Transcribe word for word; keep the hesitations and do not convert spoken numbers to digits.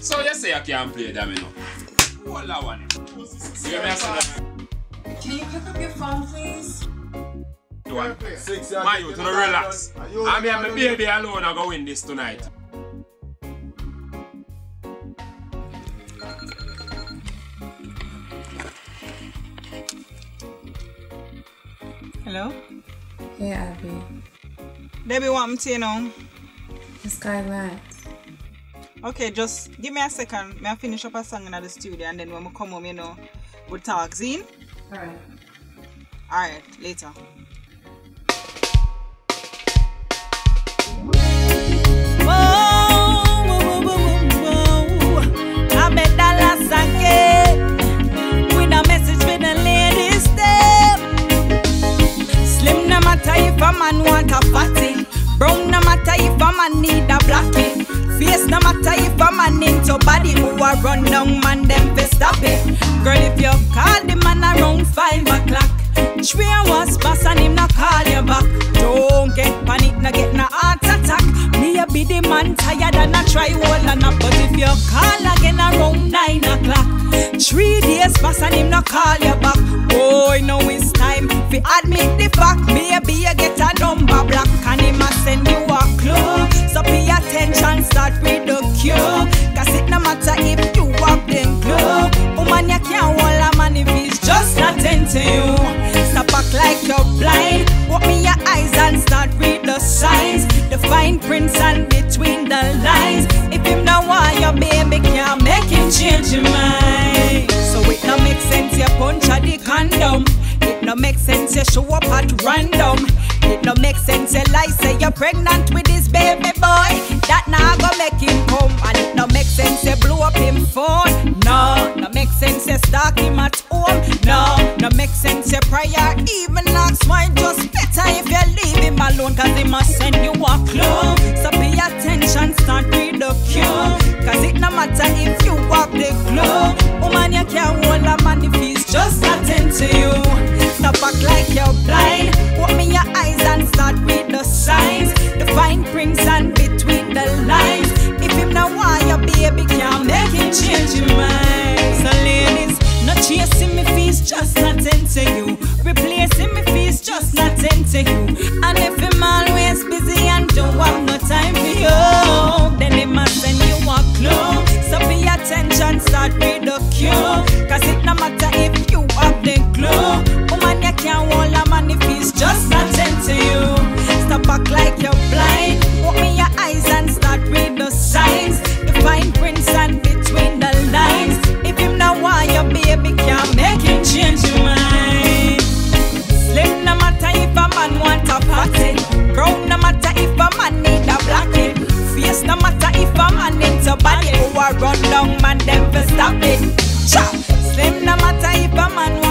So you say I can't play them, you know? What that one? Can you pick up your phone, please? Do I? My youth, no relax. I mean, my baby alone are going to win this tonight. Hello? Hey, Abby. Baby, what I'm saying now? This guy Matt. Okay, just give me a second. May I finish up a song in the studio and then when we come home, you know, we'll talk. Zine? Alright. Alright, later. If a man want a fatty, brown no matter if a man need a blackie. Face no matter if a man into body who a run down man them fi stop it. Girl if you call the man around five o'clock, three hours pass and him no call you back. Don't get panic, no get no heart attack. Me a be the man tired and I try hold and up. But if you call again around nine o'clock, three days pass and him no call you back. Boy, now it's time fi admit the fact. Maybe you get a number block and him a send you a clue. So pay attention, start with the cue. Cause it no matter if you have them clue. Woman you can't hold a man if he's just not into you. Stop act like you're blind. Open me your eyes and start read the signs. The fine prints and between the lines. If him no want your baby can't make him change your mind. So it no make sense you punch at the condom. It no make sense you show up at random. It no make sense you lie say you're pregnant with this baby boy. That now go make him come. And it no make sense you blow up him phone. No, no make sense you stalk him at home. No, no make sense you prayer even ask why. Just better if you leave him alone, cause he must send you a clue. So pay attention, start read the cue. Cause it no matter if you have the clue. Woman you can't hold a man if he's just not into you. Stop act like you're blind. Open me your eyes and start read the signs. The fine prints and between the lines. If him no want your baby can't make him change your mind. So ladies, not chasing me if he's just not into you. Replacing me if he's just not into you. And if him always busy and don't have no time for you, then he must send you a clue. So pay attention, start read the cue. Cause it no matter if you have the clue. Woman you can't hold a man if he's just not into you. Stop act like you're blind. Open your eyes and start read the signs. The fine prints and between the lines. If him no want your baby can't make him change your mind. Slim no matter if a man want a party. Brown no matter if a man need a blackie. Face no matter if a man into body who a run down man them for stop it. Chop. Slim no matter if a man